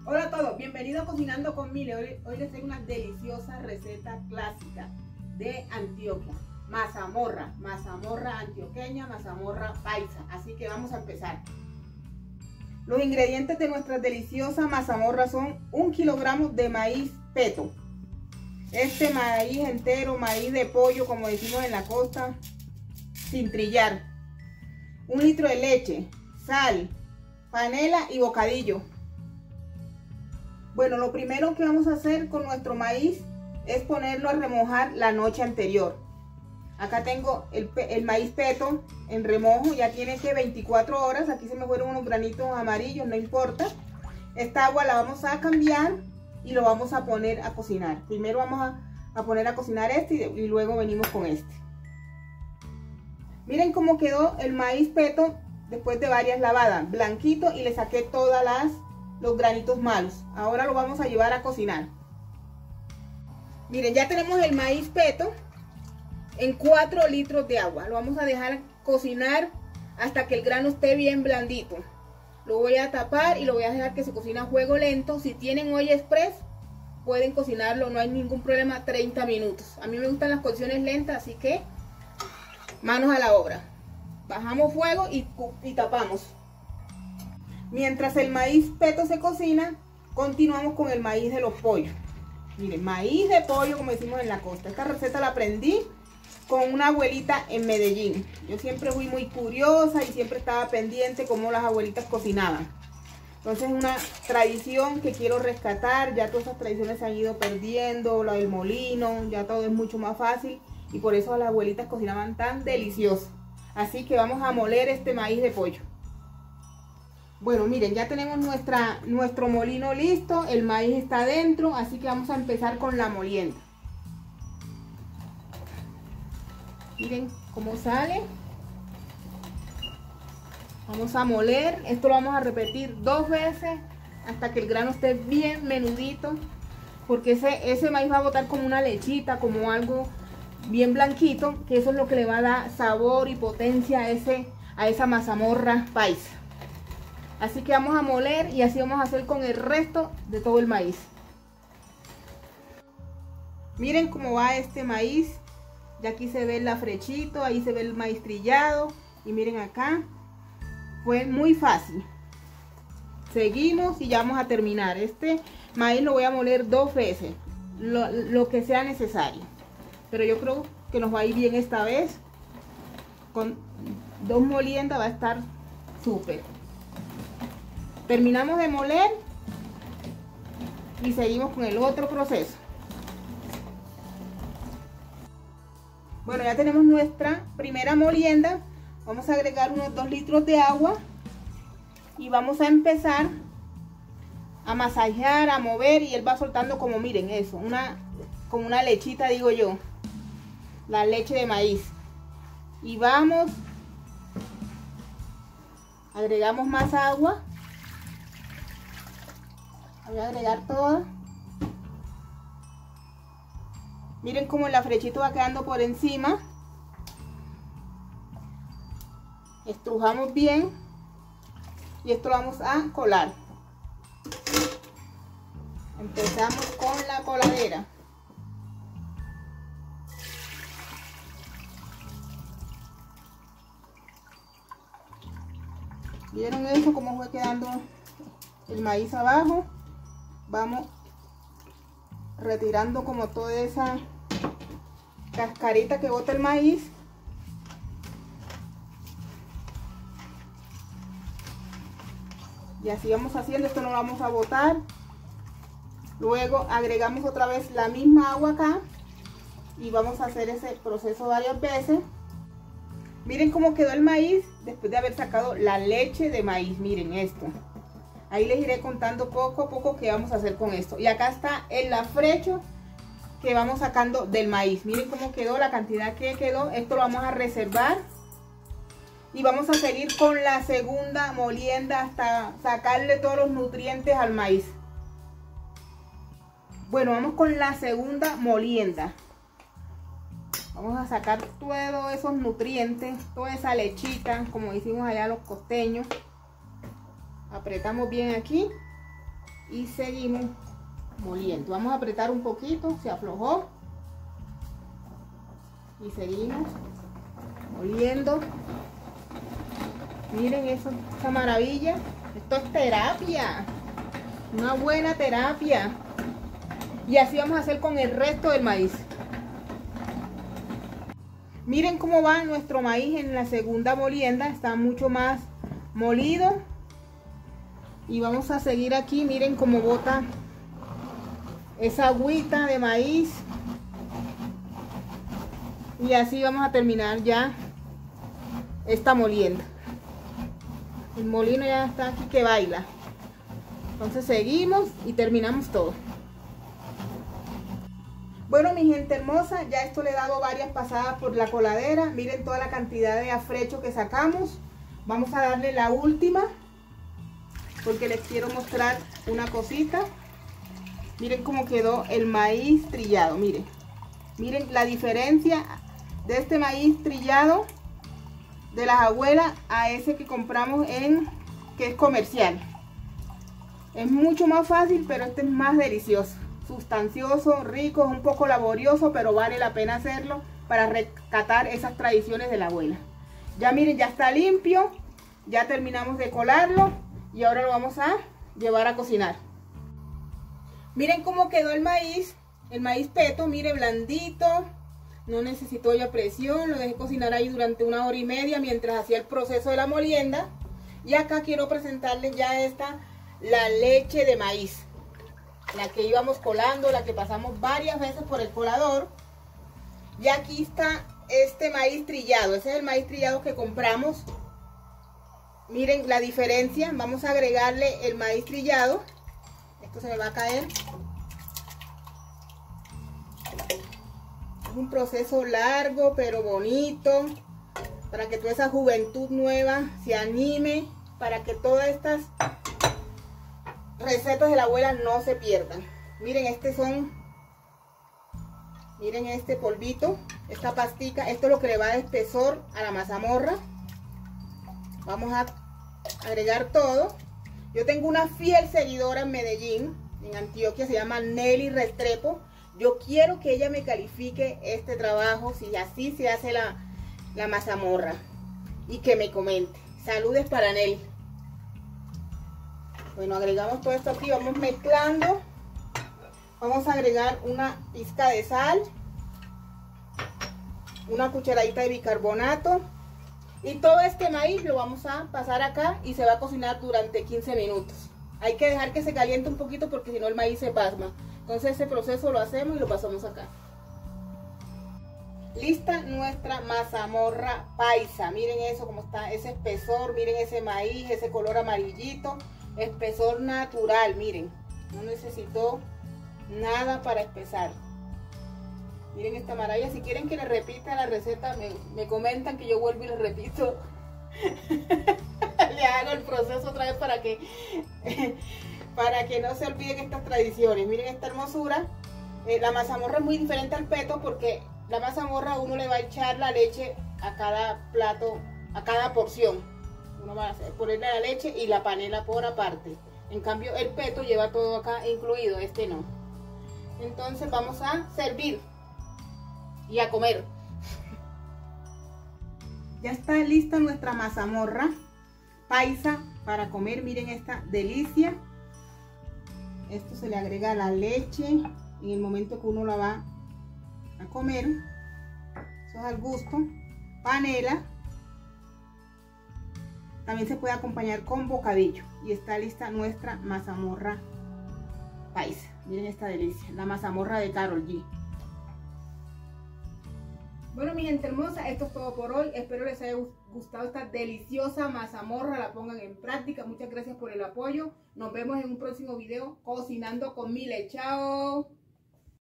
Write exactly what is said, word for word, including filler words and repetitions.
Hola a todos, bienvenidos a Cocinando con Mile. Hoy, hoy les traigo una deliciosa receta clásica de Antioquia. Mazamorra, mazamorra antioqueña, mazamorra paisa. Así que vamos a empezar. Los ingredientes de nuestra deliciosa mazamorra son un kilogramo de maíz peto. Este maíz entero, maíz de pollo, como decimos en la costa, sin trillar. Un litro de leche, sal, panela y bocadillo. Bueno, lo primero que vamos a hacer con nuestro maíz es ponerlo a remojar la noche anterior. Acá tengo el, el maíz peto en remojo, ya tiene que veinticuatro horas. Aquí se me fueron unos granitos amarillos, no importa. Esta agua la vamos a cambiar y lo vamos a poner a cocinar. Primero vamos a, a poner a cocinar este y, y luego venimos con este. Miren cómo quedó el maíz peto después de varias lavadas, blanquito, y le saqué todas las los granitos malos. Ahora lo vamos a llevar a cocinar. Miren, ya tenemos el maíz peto en cuatro litros de agua. Lo vamos a dejar cocinar hasta que el grano esté bien blandito. Lo voy a tapar y lo voy a dejar que se cocine a fuego lento. Si tienen olla express, pueden cocinarlo, no hay ningún problema, treinta minutos. A mí me gustan las cocciones lentas, así que manos a la obra. Bajamos fuego y, y tapamos. Mientras el maíz peto se cocina, continuamos con el maíz de los pollos. Miren, maíz de pollo, como decimos en la costa. Esta receta la aprendí con una abuelita en Medellín. Yo siempre fui muy curiosa y siempre estaba pendiente cómo las abuelitas cocinaban. Entonces es una tradición que quiero rescatar. Ya todas esas tradiciones se han ido perdiendo, la del molino, ya todo es mucho más fácil. Y por eso las abuelitas cocinaban tan delicioso. Así que vamos a moler este maíz de pollo. Bueno, miren, ya tenemos nuestra, nuestro molino listo, el maíz está dentro, así que vamos a empezar con la molienda. Miren cómo sale. Vamos a moler, esto lo vamos a repetir dos veces hasta que el grano esté bien menudito, porque ese, ese maíz va a botar como una lechita, como algo bien blanquito, que eso es lo que le va a dar sabor y potencia a, ese, a esa mazamorra paisa. Así que vamos a moler y así vamos a hacer con el resto de todo el maíz. Miren cómo va este maíz. Ya aquí se ve el afrechito, ahí se ve el maíz trillado. Y miren acá. Fue muy fácil. Seguimos y ya vamos a terminar. Este maíz lo voy a moler dos veces. Lo, lo que sea necesario. Pero yo creo que nos va a ir bien esta vez. Con dos moliendas va a estar súper. Terminamos de moler y seguimos con el otro proceso. Bueno, ya tenemos nuestra primera molienda. Vamos a agregar unos dos litros de agua y vamos a empezar a masajear, a mover, y él va soltando, como miren eso, una, como una lechita, digo yo, la leche de maíz. Y vamos, agregamos más agua. Voy a agregar todo. Miren cómo el afrechito va quedando por encima. Estrujamos bien. Y esto lo vamos a colar. Empezamos con la coladera. ¿Vieron eso? Cómo fue quedando el maíz abajo. Vamos retirando como toda esa cascarita que bota el maíz. Y así vamos haciendo, esto no lo vamos a botar. Luego agregamos otra vez la misma agua acá y vamos a hacer ese proceso varias veces. Miren cómo quedó el maíz después de haber sacado la leche de maíz. Miren esto. Ahí les iré contando poco a poco qué vamos a hacer con esto. Y acá está el afrecho que vamos sacando del maíz. Miren cómo quedó, la cantidad que quedó. Esto lo vamos a reservar. Y vamos a seguir con la segunda molienda hasta sacarle todos los nutrientes al maíz. Bueno, vamos con la segunda molienda. Vamos a sacar todos esos nutrientes, toda esa lechita, como decimos allá los costeños. Apretamos bien aquí y seguimos moliendo. Vamos a apretar un poquito, se aflojó y seguimos moliendo. Miren eso, esa maravilla. Esto es terapia, una buena terapia. Y así vamos a hacer con el resto del maíz. Miren cómo va nuestro maíz en la segunda molienda. Está mucho más molido. Y vamos a seguir aquí. Miren cómo bota esa agüita de maíz. Y así vamos a terminar ya esta molienda. El molino ya está aquí que baila. Entonces seguimos y terminamos todo. Bueno, mi gente hermosa, ya esto le he dado varias pasadas por la coladera. Miren toda la cantidad de afrecho que sacamos. Vamos a darle la última, porque les quiero mostrar una cosita. Miren cómo quedó el maíz trillado, miren. Miren la diferencia de este maíz trillado de las abuelas a ese que compramos en, que es comercial. Es mucho más fácil, pero este es más delicioso. Sustancioso, rico, es un poco laborioso, pero vale la pena hacerlo para rescatar esas tradiciones de la abuela. Ya miren, ya está limpio, ya terminamos de colarlo y ahora lo vamos a llevar a cocinar. Miren cómo quedó el maíz, el maíz peto, mire, blandito, no necesitó ya presión, lo dejé cocinar ahí durante una hora y media mientras hacía el proceso de la molienda. Y acá quiero presentarles ya esta, la leche de maíz. La que íbamos colando, la que pasamos varias veces por el colador. Y aquí está este maíz trillado. Ese es el maíz trillado que compramos. Miren la diferencia. Vamos a agregarle el maíz trillado. Esto se me va a caer. Es un proceso largo pero bonito. Para que toda esa juventud nueva se anime. Para que todas estas recetas de la abuela no se pierdan. Miren, este son, miren este polvito, esta pastica, esto es lo que le va a dar espesor a la mazamorra. Vamos a agregar todo. Yo tengo una fiel seguidora en Medellín, en Antioquia, se llama Nelly Restrepo. Yo quiero que ella me califique este trabajo, si así se hace la, la mazamorra, y que me comente. Saludes para Nelly. Bueno, agregamos todo esto aquí, vamos mezclando. Vamos a agregar una pizca de sal, una cucharadita de bicarbonato. Y todo este maíz lo vamos a pasar acá y se va a cocinar durante quince minutos. Hay que dejar que se caliente un poquito porque si no el maíz se pasma. Entonces ese proceso lo hacemos y lo pasamos acá. Lista nuestra mazamorra paisa. Miren eso, cómo está ese espesor, miren ese maíz, ese color amarillito. Espesor natural, miren, no necesito nada para espesar. Miren esta maravilla. Si quieren que les repita la receta, me, me comentan que yo vuelvo y les repito. Le hago el proceso otra vez para que para que no se olviden estas tradiciones. Miren esta hermosura. Eh, la mazamorra es muy diferente al peto porque la mazamorra uno le va a echar la leche a cada plato, a cada porción. Uno va a ponerle la leche y la panela por aparte. En cambio el peto lleva todo acá incluido, este no. Entonces vamos a servir y a comer. Ya está lista nuestra mazamorra paisa para comer. Miren esta delicia. Esto se le agrega la leche en el momento que uno la va a comer. Eso es al gusto. Panela. También se puede acompañar con bocadillo. Y está lista nuestra mazamorra paisa. Miren esta delicia, la mazamorra de Karol G. Bueno, mi gente hermosa, esto es todo por hoy. Espero les haya gustado esta deliciosa mazamorra. La pongan en práctica. Muchas gracias por el apoyo. Nos vemos en un próximo video cocinando con Mile. Chao.